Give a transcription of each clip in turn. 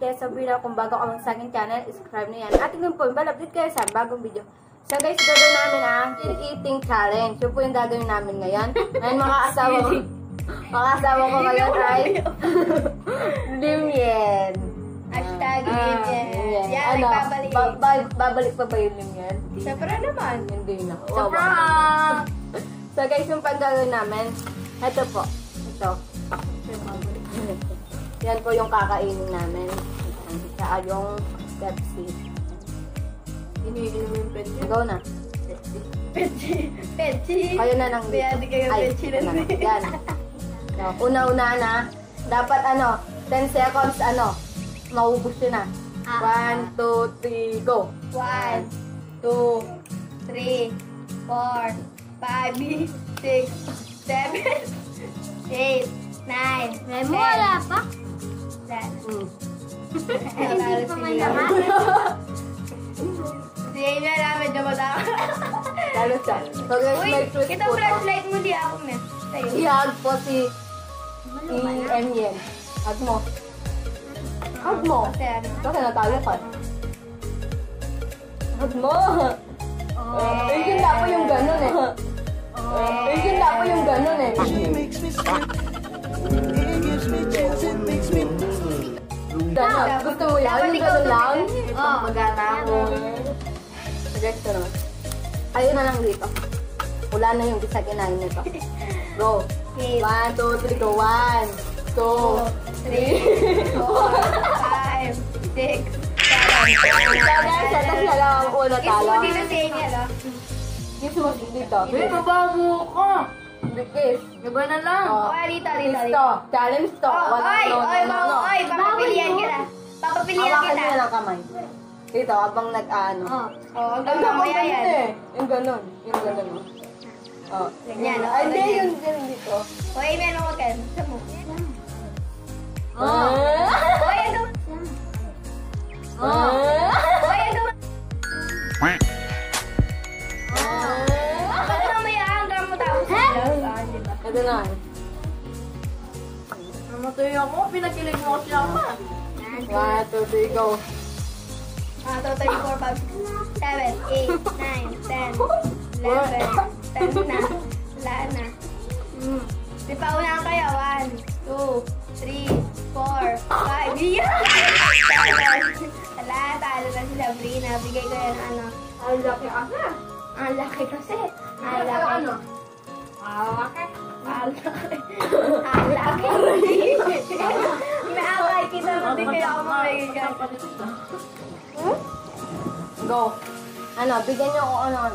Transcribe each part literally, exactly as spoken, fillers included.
kay Sabrina. Kung bago ka sa aking channel, subscribe na yan. At tignan po, balapit kayo sa bagong video. So guys, gagawin namin ang eating challenge. Yun po yung gagawin namin ngayon. Ngayon mga asawa ko. Mga asawa ko ngayon ay LIMIEL. Hashtag LIMIEL. Yan, ano, nagbabalik. Ba ba babalik pa ba yung LIMIEL? Siyempre naman. Hindi na. Surprise! So guys, yung pag-gagawin namin, ito po. Ito. Yan po yung kakainin namin. Saka yung Pepsi. Iniinom yung Pepsi. Ikaw na. Pepsi. Pepsi. Kayo na nang Kaya di kayo Pepsi na rin. Yan. So, una-una na. Dapat ano, ten seconds ano, maubos yun na. one, two, three, go. one, two, three, four, five, six, seven, eight, nine, ten. Memo, wala pa? Hmm. Hindi pa man naman. Sige, na namin na matama. Lalo siya. So guys, Uy, may twist kita po to. flashlight mo, di ako na. Sa'yo. I-hug po si si Emien. Hug mo. Hug mo. Kasi ano. Kasi natalo ka. Hug mo. Eh, yun na po yung ganun eh. Eh, yun na po yung ganun eh. Ganun. Gusto mo yan? Yung ganun lang? Oo. Magana ako. Suggest ko naman. Ayun na lang dito. Wala na yung isa kinain nito. Go. Okay. One, two, three, go. One, two, three, four, five, six, seven, Guys, setas na lang ang ulo talo. Kiss mo dito sa inyo, no? Kiss mo dito. Kiss mo ba mo ko? Kiss. Iba na lang. Oh. Okay, dito, dito, Kiss dito. to. Challenge to. Oh, Wala, oy, no, oy, no, bawal, no. oy, papapilihan kita. Papapilihan Hawakan kita. nyo lang kamay. Dito, habang nag-ano. Oh, oh, Ang hanggang gamang mamaya ganun yan. eh. Yung ganun. Yung ganun. Oh. Ganyan, oh, Ay, hindi. ganyan. Yung ganun dito. Oy, meron ko kayo. Sa mo. Oh. Oy, ano? Oh. Oy, ano? Pag mamaya, hanggang mo tapos. Ah, di ba? Ito na. Namatay ako, pinakilig mo kasi ako. One, two, three, go. Ah, two, three, four, five, seven, eight, nine, ten, eleven, ten na. Wala na. Hmm. Di pa una kayo. One, two, three, four, five. Yeah! Wala, talo na si Sabrina. Bigay ko yan ano. Ang laki kasi. Ang laki kasi. Ang laki. Ano? Ang laki. Ang laki. Ang laki. Naakay kita mo din kayo ako magiging. Go. Ano, bigyan niyo ako ano.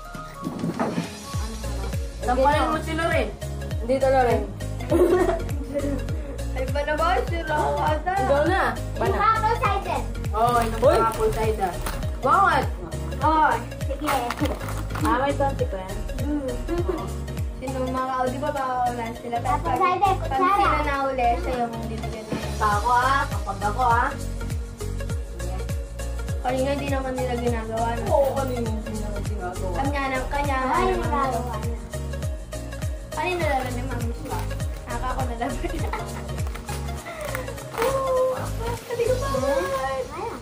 Tampalan mo sila rin. Dito na rin. Ay ba na ba? Sila ko ata. Go na. Bana. Apple cider. Oh, yung apple cider. Bawat. Oh, sige. Ah, may consequence. Sino makao, di ba bakawalan sila? Tapos Apple pag, cider, pag kutsara. sila nahuli, siya yung bibigyan na. Ako ah. Kapag ako ah. Kanina hindi naman nila ginagawa. No? Oo, kanina hindi naman ginagawa. Kanya na, kanya nga Ay, naman. nagagawa na. Kanina lalo ni Mami Shua. Naka ako na lang. Hindi ko pa. Ayan.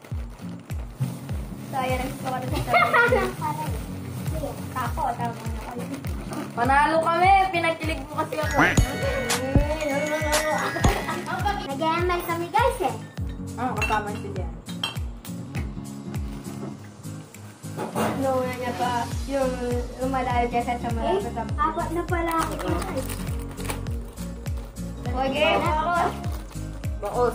So, ayan, nagsuka ka na sa sabi. Sige. Ako, tama na kayo. Panalo kami. Pinakilig mo kasi ako. Nag-M L kami guys eh. Ah, kasama si Jen. Noona niya pa yung lumalayo niya sa Eh, malapit sa... abot na pala ako guys. Okay, ako. Baos.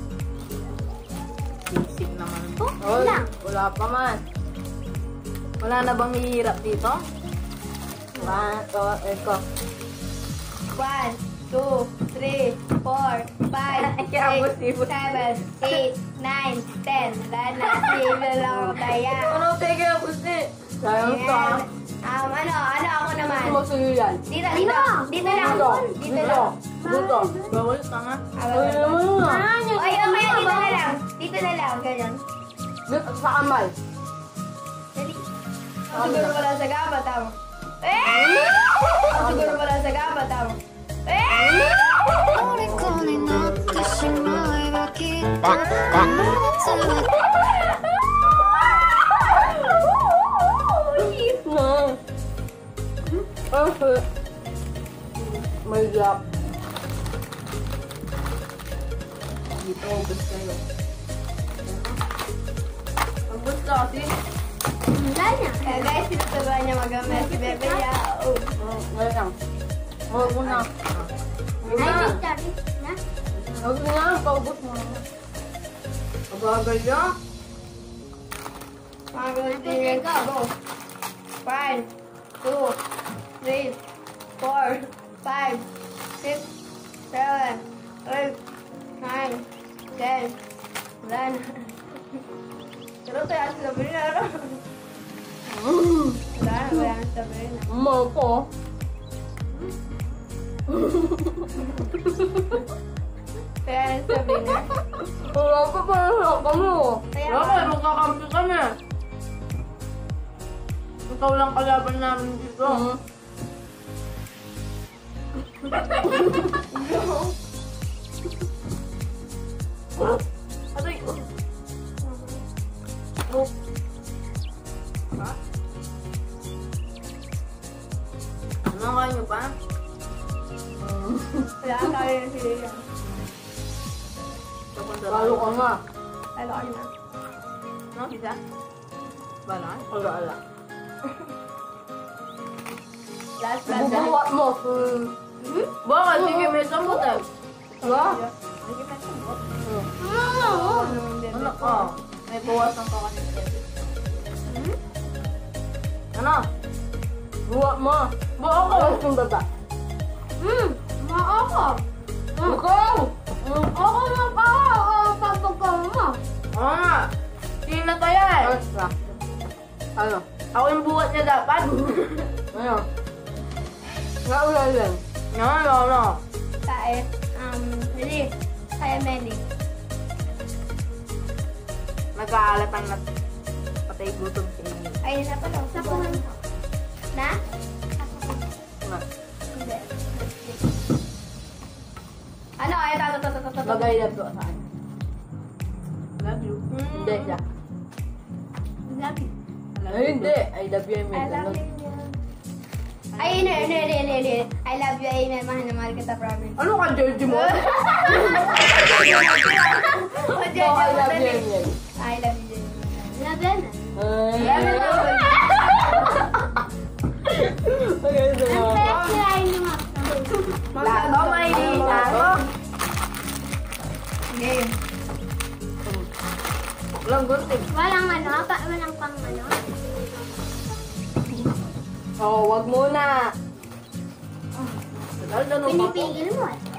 Sisig naman. Oh, Oy, wala. wala pa man. Wala na bang hihirap dito? One, two, eko. One, two, three, four, five, Kaya six, sipot. seven, eight, nine, ten. Wala na. Sila lang ako kaya. Ano, teke, pusti. Sayang to ah. Um, ano, ano ako naman? Gusto mo suyo yan? Dito, dito. Dito lang. Dito. Dito lang. Dito. Bawal ka nga. Ah, Ay, naman yun ah. Ay, okay, dito na lang. Dito na lang. Ganyan. Dito, sa kamay. Dali. Siguro wala sa gaba, tama. Eh! Siguro wala sa gaba, tama. Eh! May gap. Dito, ubus kayo. Ubus ka kasi. Wala na. Kaya guys, sinuturuan niya magamit si Bebe Yao. Ngayon lang. Huwag mo na. Ay, Victory. Na? Huwag mo na. Paubos mo. Abagal niya. Mga gulitin go. One, two, three, four, five, six, seven, eight, nine, ten, eleven. Pero kaya si Sabrina, ano? Wala na, wala na si Sabrina. Mo po. Kaya na si Sabrina. Wala pa pa lang kami. Kaya Wala kayo, magkakampi kami. Ikaw lang kalaban namin dito. Aray! Oh. Ha? Ano kayo nyo ba? wala ka kaya na si Lea. Lalo ka nga. Lalo ka na. No, isa? Bala? Wala, wala. Last round. Bubuhat mo. Bakit? Sige, may samot eh. Wala. Sige, may samot. Oo. Ano ka? May bawasan ka kasi. Ano? Buhat mo. Buha ko! Buhat yung baba. Hmm. Maako. Ikaw! Ako na pa. Papagawa mo. Oo nga! Hindi na kaya eh! Basta. Ano? Ako yung buhat niya dapat! Ano? Nga ulan lang. No, no, no! Tae. Um, hindi. Kaya Meli. Nag-aalatan na patay gutom sa inyo. Ayun na pala. Sa puhan ko. Na? Nga. Hindi. Ano? Ay, tato, tato, tato, tato. Bagay na to sa akin. Love you. Hindi siya. Love you. Ay, hindi. I love you, I Emil. love you. Ay, hindi, hindi, hindi, hindi, hindi. I love you, amen. Mahal na mahal kita, promise. Ano ka, Georgie mo? Oh, No, Diyan, I diyan, love you, madali. Emil. I love you, Jen. Love yan. Ay. Love you, love you. Okay, so, Ang kaya kirain mo nga. Lato, may lato. Game. Walang gunting. Walang ano. Pa, walang pang ano. oh, wag muna. Dahil ganun pa po. Pinipigil mo eh.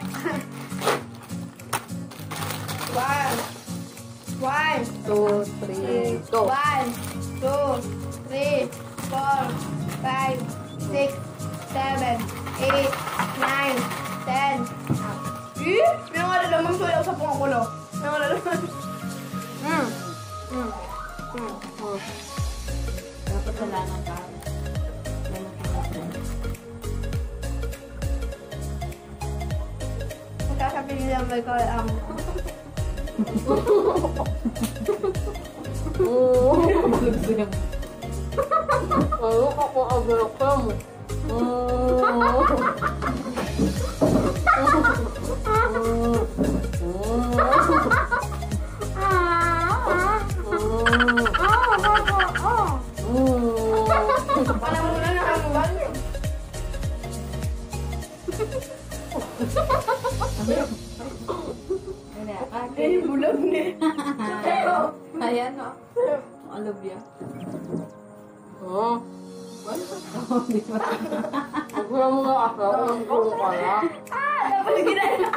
One. One. Two, three, go. One, two, three, four, five, six, seven, eight, nine, ten. Eh? May mga lalamang suyaw sa pungkulo. May mga lalamang. Hmm. Hmm. Hmm. Oh. Dapat wala na ka. May nakikita. Magkakapinig lang may call am. Oh. Lugso niya. Ano ka po agad ka mo? Oh. Wala mo na nakamulan yun. Ay, bulag na. Ayan o. Alove ya. Oh. Oh, di ba? Huwag mo mga ako. Ang gulo ka na. Ah, dapat ginala.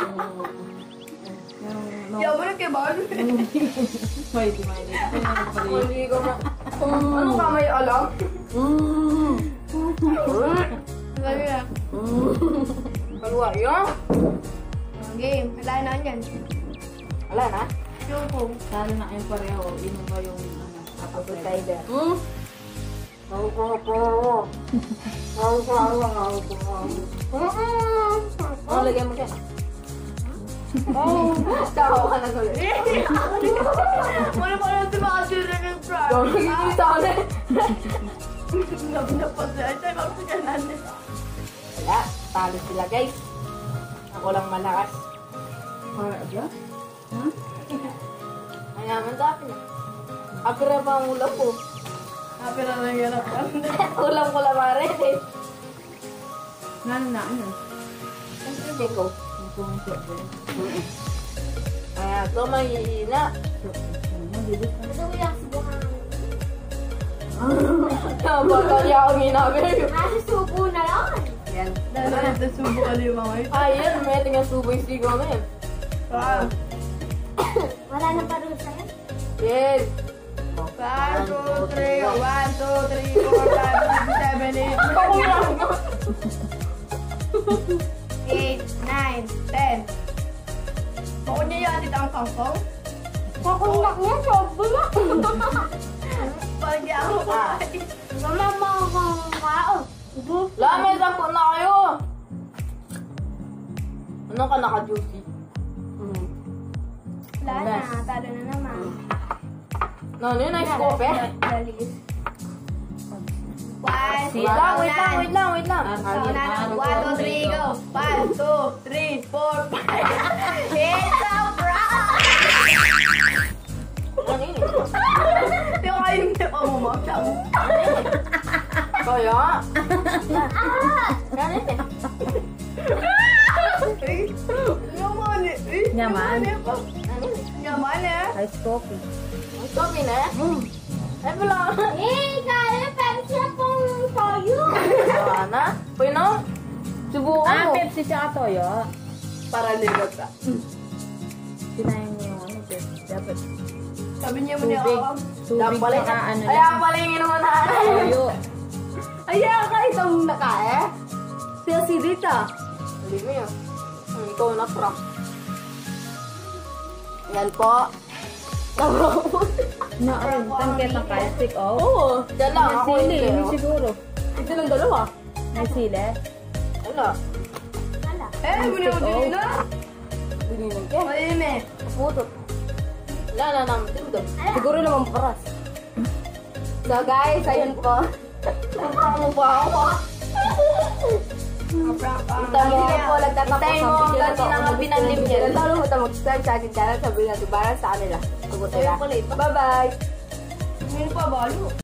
Yung Yaw mo na kay Bal. May di may di. Hindi ko na. Ano ka may alam? Mm. Sabi na. Kalwa yun? Game. Wala na yan. Wala na? Chupo. Lalo na kayong pareho. Inom ba yung ano? Appetizer. Hmm? Ako ko po. Ako ko ako ako ko. Oh, lagyan mo siya. Oh, tao ka na ulit. Wala pa lang tumasi na ng truck. Gawin sa ulit. Nabi na pa siya. Ito yung mga natin. Wala, talo sila guys. Ako lang malakas. Para ba? Ha? Ay naman sa akin. Apira pa ang ulam ko. Apira na yung ganap. Ulam ko lang pa rin eh. Ano na, ano? Hindi ko. Ang pumunta ko. Kaya ito mahihina. Mabilis na. Ito ko yung subukan. Baka niya ako ginagawa. Nasa subo na lang. Yan. Dahil na nasubo ka din mga ito. Ayun, may tingnan suboy sigo na yan. Wow. Wala na pa rin sa'yo. Yes. One, two, three. One, two, three, four, five, six, seven, eight. Ako yan. Eight, nine, ten. Bakit niya yan dito ang kangkong? Kakulak niya, sobo na. Parang di ako kumain. Mama, mga kao. Lamay, sampo na kayo. Ano ka naka-juicy? Hmm. Wala na, talo na naman. No, ano yun? Nice coffee. Dalis. One, Wait lang, wait lang, wait lang, wait lang. Sa una na. One, two, three, go. One, two, three, four, five. It's a prank! Ano yun? Yung kayo hindi ko mo, ma'am. Siya mo. Kaya? Ganit eh. Eh, Yaman eh. Eh, Yaman? eh, pa. Yaman eh. Ice coffee. Ang coffee na eh. Ay, pala. Eh, kaya, Pepsi na pong toyo. Wala na. Pwede na. Subukan Ah, mo. Pepsi tsaka toyo. Para ligat ka. Kinain niyo yung ano, Pepsi. Dapat Sabi niya mo niya tubig. ako. Tubig tsaka ano Ay, lang. ang pala yung inuman na. Toyo. Ay, ka itong nakae. Siya si Rita. Hindi mo yun. Hmm, ikaw na truck. Yan po. Na, ayun, tangket ng fire stick, oh. Oo. Diyan lang. May Ako sili, hindi. may siguro. Ito lang dalawa. May sili. Wala. Wala. Eh, muna mo din na. Binilang ka. Mali na eh. Putot. Wala na naman. Dito. Siguro naman paras. So guys, ayun po. Punta mo ba ako? Punta mo po. Nagtatapos Hintayin mo ang video na hanggang to. tinanggap binanlim niya. Lalo mo tayo mag-subscribe sa ating channel. Sabihin natin para sa kanila. Bye-bye. Hindi pa balo.